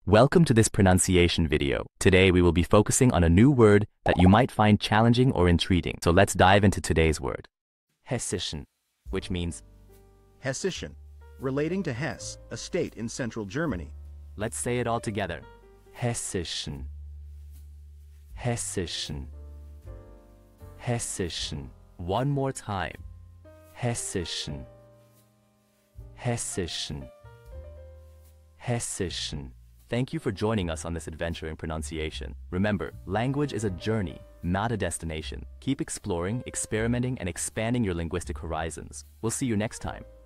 Welcome to this pronunciation video. Today we will be focusing on a new word that you might find challenging or intriguing. So let's dive into today's word. Hessischen, which means Hessischen, relating to Hesse, a state in central Germany. Let's say it all together. Hessischen. Hessischen. Hessischen. One more time. Hessischen. Hessischen. Hessischen. Thank you for joining us on this adventure in pronunciation. Remember, language is a journey, not a destination. Keep exploring, experimenting, and expanding your linguistic horizons. We'll see you next time.